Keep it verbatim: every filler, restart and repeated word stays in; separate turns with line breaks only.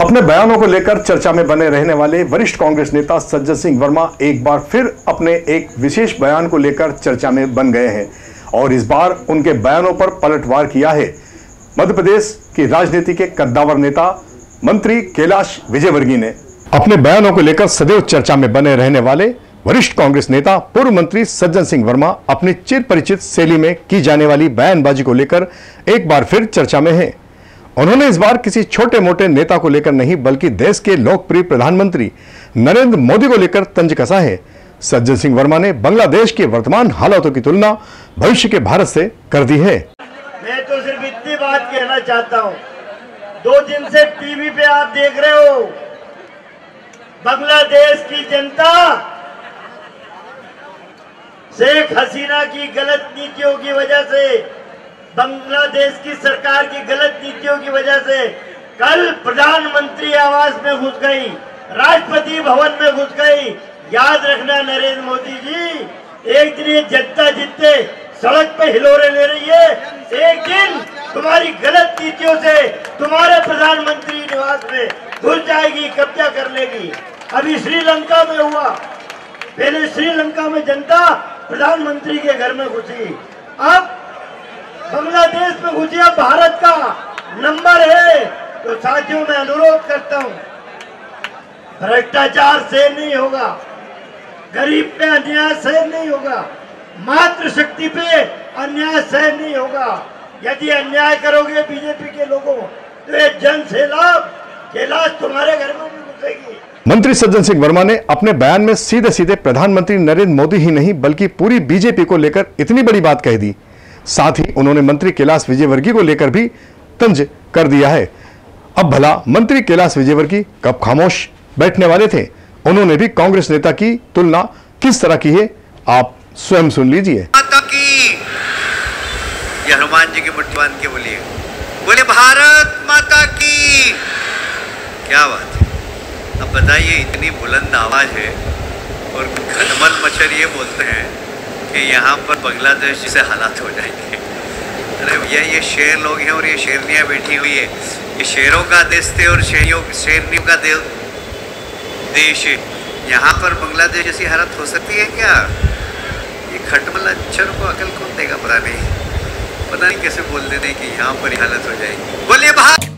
अपने बयानों को लेकर चर्चा में बने रहने वाले वरिष्ठ कांग्रेस नेता सज्जन सिंह वर्मा एक बार फिर अपने एक विशेष बयान को लेकर चर्चा में बन गए हैं और इस बार उनके बयानों पर पलटवार किया है मध्य प्रदेश की राजनीति के कद्दावर नेता मंत्री कैलाश विजयवर्गीय ने। अपने बयानों को लेकर सदैव चर्चा में बने रहने वाले वरिष्ठ कांग्रेस नेता पूर्व मंत्री सज्जन सिंह वर्मा अपनी चिर परिचित शैली में की जाने वाली बयानबाजी को लेकर एक बार फिर चर्चा में हैं। उन्होंने इस बार किसी छोटे मोटे नेता को लेकर नहीं बल्कि देश के लोकप्रिय प्रधानमंत्री नरेंद्र मोदी को लेकर तंज कसा है। सज्जन सिंह वर्मा ने बांग्लादेश के वर्तमान हालातों की तुलना भविष्य के भारत से कर दी है।
मैं तो सिर्फ इतनी बात कहना चाहता हूँ, दो दिन से टीवी पे आप देख रहे हो बांग्लादेश की जनता शेख हसीना की गलत नीतियों की वजह से, बांग्लादेश की सरकार की गलत नीतियों की वजह से कल प्रधानमंत्री आवास में घुस गई, राष्ट्रपति भवन में घुस गई। याद रखना नरेंद्र मोदी जी, एक दिन ये जनता जितने सड़क पे हिलोरे ले रही है, एक दिन तुम्हारी गलत नीतियों से तुम्हारे प्रधानमंत्री निवास में घुस जाएगी, कब्जा कर लेगी। अभी श्रीलंका में हुआ, पहले श्रीलंका में जनता प्रधानमंत्री के घर में घुसी, अब बांग्लादेश में घुसी। अब भारत का नंबर है तो साथियों मैं अनुरोध करता हूं, भ्रष्टाचार से नहीं होगा, गरीब पे अन्याय सहन नहीं होगा, मातृशक्ति पे अन्याय सहन नहीं होगा। यदि अन्याय करोगे बीजेपी के लोगों तो ये जन सैलाब कैलाश तुम्हारे घर में भी घुसेगी।
मंत्री सज्जन सिंह वर्मा ने अपने बयान में सीधे सीधे प्रधानमंत्री नरेंद्र मोदी ही नहीं बल्कि पूरी बीजेपी को लेकर इतनी बड़ी बात कह दी। साथ ही उन्होंने मंत्री कैलाश विजयवर्गीय को लेकर भी तंज कर दिया है। अब भला मंत्री कैलाश विजयवर्गीय कब खामोश बैठने वाले थे? उन्होंने भी कांग्रेस नेता की तुलना किस तरह की है, आप स्वयं सुन लीजिए।
माता की, ये हनुमान जी की मुट्ठी बांध के बोलिए, बोले भारत माता की। क्या बात है। अब बताइए, इतनी बुलंद आवाज है और खटमल मच्छर ये बोलते हैं कि यहाँ पर बांग्लादेश जैसे हालात हो जाएंगे। अरे भैया, ये शेर लोग हैं और ये शेरनियाँ बैठी हुई है, ये शेरों का देश थे और शेरियों शेरनियों का देव देश है। यहाँ पर बांग्लादेश जैसी हालत हो सकती है क्या? ये खटमल मच्छर को अकल कौन देगा? पता नहीं, पता नहीं कैसे बोल देते कि यहाँ पर हालत हो जाएगी। बोलिए भारत।